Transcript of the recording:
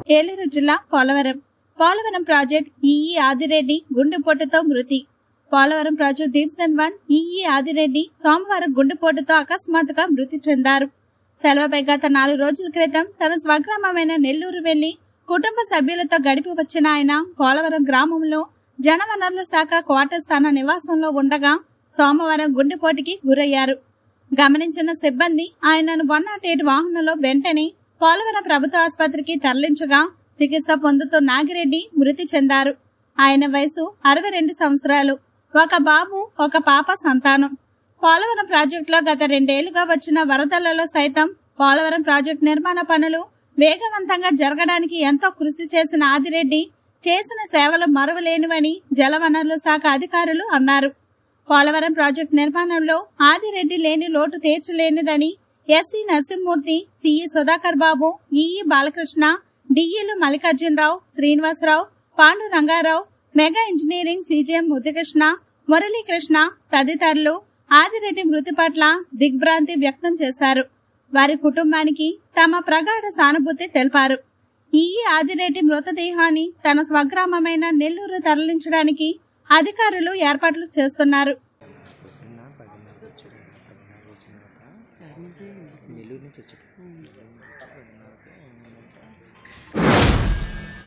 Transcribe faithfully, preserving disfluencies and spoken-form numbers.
ఏలూరు జిల్లా Polavaram Polavaram project EE Adireddy గుండెపోటుతో మృతి. Polavaram project division one EE Adireddy సోమవారం గుండెపోటుతో అకస్మాత్తుగా మృతి చెందారు. సెలవుపై గత నాలుగు రోజుల క్రితం తన స్వగ్రామమైన నెల్లూరు వెళ్లి కుటుంబ సభ్యులతో గడిపి వచ్చిన ఆయన పోలవరం గ్రామంలో జనవనరుల శాఖ క్వార్టర్స్ తన నివాసంలో ఉండగా సోమవారం గుండెపోటుకి గురయ్యారు. గమనించిన సిబ్బంది ఆయనను వన్ నాట్ ఎయిట్ వాహనంలో వెంటనే పోలవరం ప్రభుత్వ ఆసుపత్రికి తరలించగా చికిత్స పొందుతూ నాగిరెడ్డి మృతి చెందారు. ఆయన వయసు అరవై రెండు సంవత్సరాలు. ఒక బాబు ఒక పాప సంతానం. పోలవరం ప్రాజెక్టులో గత రెండేళ్లుగా వచ్చిన వరదలలో సైతం పోలవరం ప్రాజెక్టు నిర్మాణ పనులు వేగవంతంగా జరగడానికి ఎంతో కృషి చేసిన ఆదిరెడ్డి చేసిన సేవలు మరువలేనివని జలవనరుల శాఖ అధికారులు అన్నారు. పోలవరం ప్రాజెక్టు నిర్మాణంలో ఆదిరెడ్డి లేని లోటు తీర్చలేనిదని SC Narasimhamurthy, CE Sudhakar Babu, EE Balakrishna, డిఈలు Mallikarjunarao, Srinivasarao, Pandu Rangarao, mega engineering CGM Muddukrishna, Muralikrishna తదితరులు ఆదిరెడ్డి మృతి పట్ల దిగ్భ్రాంతి వ్యక్తం చేశారు. వారి కుటుంబానికి తమ ప్రగాఢ సానుభూతి తెలిపారు. ఈఈ ఆదిరెడ్డి మృతదేహాన్ని తన స్వగ్రామమైన నెల్లూరు తరలించడానికి అధికారులు ఏర్పాట్లు చేస్తున్నారు. నెల్లూరు నుంచి వచ్చాడు.